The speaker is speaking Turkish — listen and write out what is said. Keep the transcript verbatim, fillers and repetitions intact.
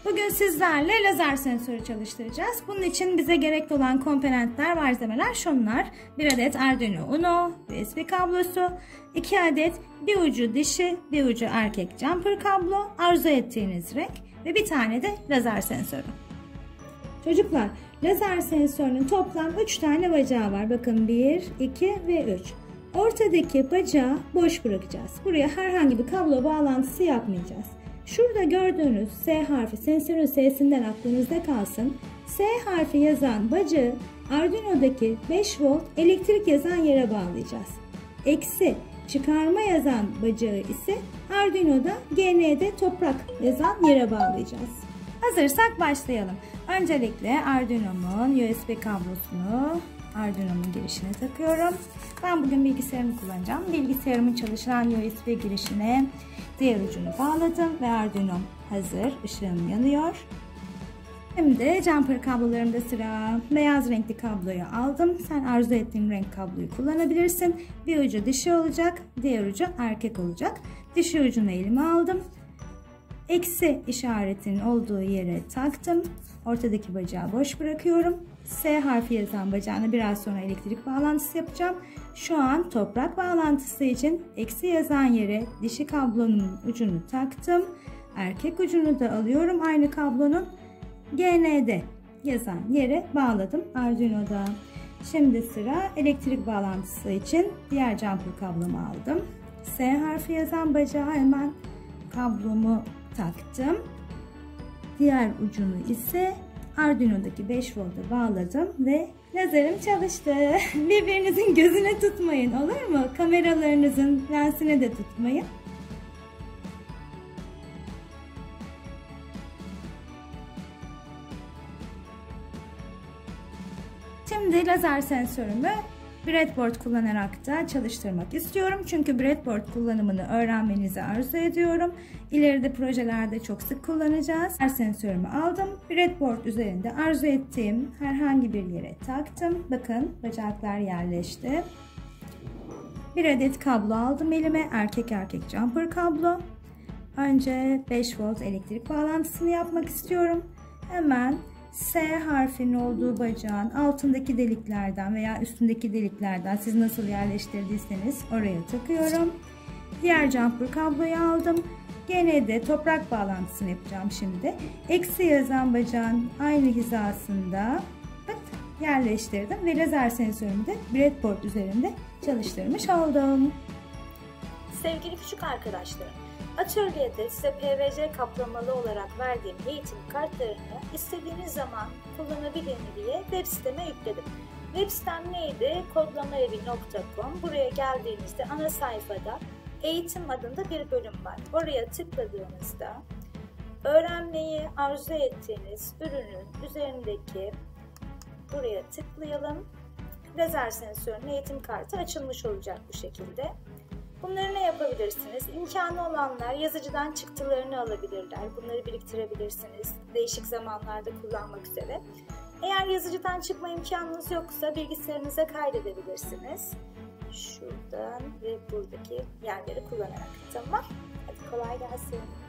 Bugün sizlerle lazer sensörü çalıştıracağız. Bunun için bize gerekli olan komponentler, malzemeler şunlar. bir adet Arduino Uno, U S B kablosu, iki adet bir ucu dişi, bir ucu erkek jumper kablo, arzu ettiğiniz renk ve bir tane de lazer sensörü. Çocuklar, lazer sensörünün toplam üç tane bacağı var. Bakın bir, iki ve üç. Ortadaki bacağı boş bırakacağız. Buraya herhangi bir kablo bağlantısı yapmayacağız. Şurada gördüğünüz S harfi, sensörün S'sinden aklınızda kalsın. S harfi yazan bacağı Arduino'daki beş volt elektrik yazan yere bağlayacağız. Eksi çıkarma yazan bacağı ise Arduino'da G N'de toprak yazan yere bağlayacağız. Hazırsak başlayalım. Öncelikle Arduino'mun U S B kablosunu Arduino'mun girişine takıyorum. Ben bugün bilgisayarımı kullanacağım. Bilgisayarımın çalışan U S B girişine diğer ucunu bağladım ve Arduino'm hazır. Işığım yanıyor. Şimdi jumper kablolarımda sıra. Beyaz renkli kabloyu aldım. Sen arzu ettiğin renk kabloyu kullanabilirsin. Bir ucu dişi olacak, diğer ucu erkek olacak. Dişi ucunu elime aldım. Eksi işaretinin olduğu yere taktım. Ortadaki bacağı boş bırakıyorum. S harfi yazan bacağına biraz sonra elektrik bağlantısı yapacağım. Şu an toprak bağlantısı için eksi yazan yere dişi kablonun ucunu taktım. Erkek ucunu da alıyorum aynı kablonun. G N'de yazan yere bağladım Arduino'da. Şimdi sıra elektrik bağlantısı için diğer jumper kablomu aldım. S harfi yazan bacağa hemen kablomu taktım. Diğer ucunu ise Arduino'daki beş volta bağladım ve lazerim çalıştı. Birbirinizin gözüne tutmayın, olur mu? Kameralarınızın lensine de tutmayın. Şimdi lazer sensörümü breadboard kullanarak da çalıştırmak istiyorum. Çünkü breadboard kullanımını öğrenmenizi arzu ediyorum. İleride projelerde çok sık kullanacağız. Lazer sensörümü aldım. Breadboard üzerinde arzu ettiğim herhangi bir yere taktım. Bakın bacaklar yerleşti. Bir adet kablo aldım elime. Erkek erkek jumper kablo. Önce beş volt elektrik bağlantısını yapmak istiyorum. Hemen S harfinin olduğu bacağın altındaki deliklerden veya üstündeki deliklerden siz nasıl yerleştirdiyseniz oraya takıyorum. Diğer jumper kabloyu aldım. Gene de toprak bağlantısını yapacağım şimdi. Eksi yazan bacağın aynı hizasında yerleştirdim ve lazer sensörümü de breadboard üzerinde çalıştırmış oldum. Sevgili küçük arkadaşlarım, atölyede size P V C kaplamalı olarak verdiğim eğitim kartlarını istediğiniz zaman kullanabilir diye web siteme yükledim. Web sitem neydi? kodlamaevi nokta com. Buraya geldiğinizde ana sayfada eğitim adında bir bölüm var. Oraya tıkladığınızda öğrenmeyi arzu ettiğiniz ürünün üzerindeki buraya tıklayalım. Lazer sensörünün eğitim kartı açılmış olacak bu şekilde. Bunları ne yapabilirsiniz? İmkanı olanlar yazıcıdan çıktılarını alabilirler. Bunları biriktirebilirsiniz. Değişik zamanlarda kullanmak üzere. Eğer yazıcıdan çıkma imkanınız yoksa bilgisayarınıza kaydedebilirsiniz. Şuradan ve buradaki yerleri kullanarak. Tamam. Hadi kolay gelsin.